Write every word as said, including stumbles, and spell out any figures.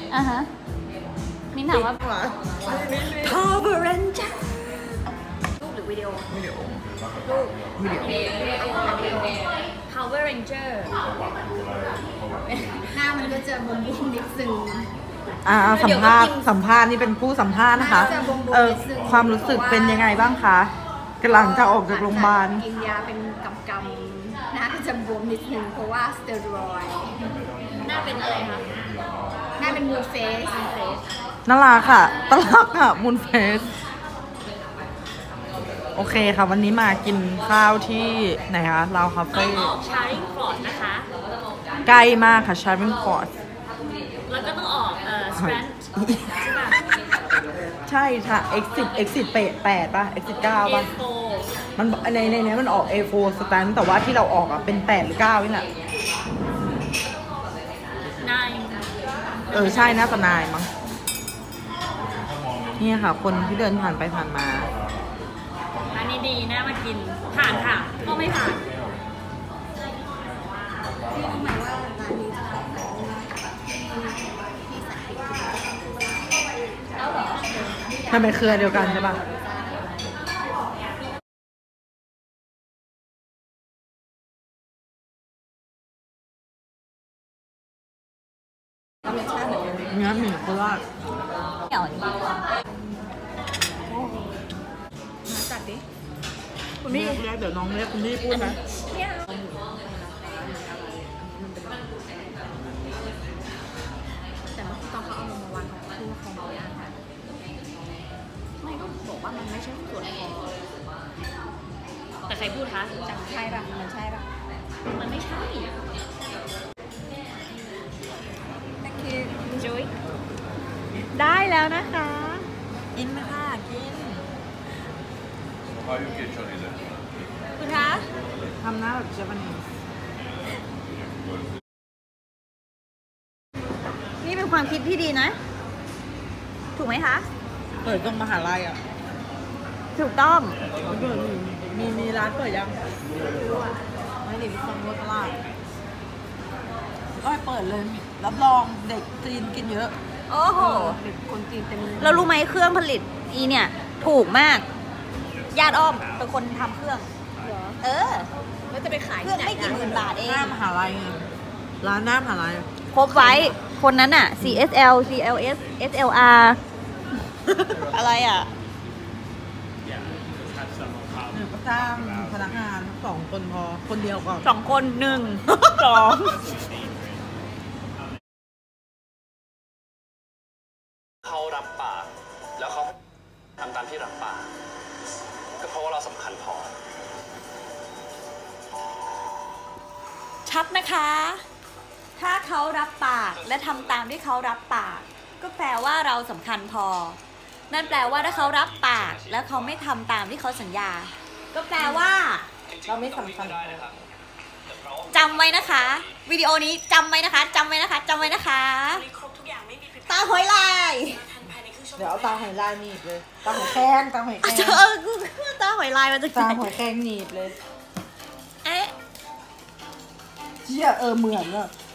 อ่ะฮะมิ้นถามว่า Power Ranger รูปหรือวิดีโอวิดีโอรูปวิดีโอ Power Ranger หน้ามันก็จะบวมๆนิดนึงอ่าสัมภาษณ์สัมภาษณ์นี่เป็นผู้สัมภาษณ์นะคะเออความรู้สึกเป็นยังไงบ้างคะกำลังจะออกจากโรงพยาบาลกินยาเป็นกำกำหน้าก็จะบวมนิดนึงเพราะว่าสเตียรอยด์หน้าเป็นอะไรคะหน้าเป็นมูนเฟสน่ารักค่ะตลักค่ะมูนเฟสโอเคค่ะวันนี้มากินข้าวที่ไหนคะลาวคาเฟ่ชาริงฟอร์ดนะคะใกล้มากค่ะชาริงฟอร์ดแล้วก็ต้องออกเอ่อสแปนใช่ป่ะใช่ค่ะ exit exit แปดป่ะ exit เก้าป่ะมันในในนี้มันออก เอ โฟร์ stand แต่ว่าที่เราออกอ่ะเป็นแปดหรือเก้านี่แหละนายเออใช่น่าจะนายมั้งนี่ค่ะคนที่เดินผ่านไปผ่านมาร้านนี้ดีนะมากินผ่านค่ะก็ไม่ผ่านที่รู้ไหมว่าร้านนี้จะขายทำไมเครือเดียวกันใช่ปะเนื้อหมี่โคราชเหนียวมาจัดดิคุณพี่เรียกเดี๋ยวน้องเรียกคุณพี่พูดนะแต่เมื่อกี้ตอนเขาเอาลงมาวางเขาพูดว่าเขาเมาย่างค่ะไม่ก็บอกว่ามันไม่ใช่ส่วนของแต่ใครพูดคะจังใช่ป่ะมันใช่ป่ะมันไม่ใช่แต่คือจุ๊ยได้แล้วนะคะกินไหมค่ะกินคุณคะทำหน้าแบบเจแปนิสนี่เป็นความคิดที่ดีนะถูกไหมคะเปิดตรงมหาลัยอ่ะถูกต้องมีมีร้านเปิดยังไม่ได้ฟังรถตลาดก็ให้เปิดเลยรับรองเด็กจีนกินเยอะโอ้โหเด็กคนจีนเต็มเลยเรารู้ไหมเครื่องผลิตอีเนี่ยถูกมากญาติอ้อมเป็นคนทำเครื่องเออแล้วจะไปขายเครื่องไม่กี่หมื่นบาทเองหน้ามหาลัยไงร้านหน้ามหาลัยครบไว้คนนั้นอ่ะ ซี เอส แอล ซี แอล เอส เอส แอล อาร์ อะไรอ่ะก็จ้างพนักงานสองคนพอคนเดียวก่อนสองคนหนึ่งสองเขารับปากแล้วเขาทำตามที่รับปากก็เพราะว่าเราสำคัญพอชัดนะคะถ้าเขารับปากและทำตามที่เขารับปากก็แปลว่าเราสำคัญพอนั่นแปลว่าถ้าเขารับปากแล้วเขาไม่ทำตามที่เขาสัญญาก็แปลว่าเราไม่สำคัญจำไว้นะคะวิดีโอนี้จำไว้นะคะจำไว้นะคะจำไว้นะคะตาหอยลายเดี๋ยวเอาตาหอยลายหนีบเลยตาหอยแข้งตาหอยแข้งเออตาหอยลายมันจะตาหอยแข้งหนีบเลยเอ๊ะเชี่ยเออเหมือนอะ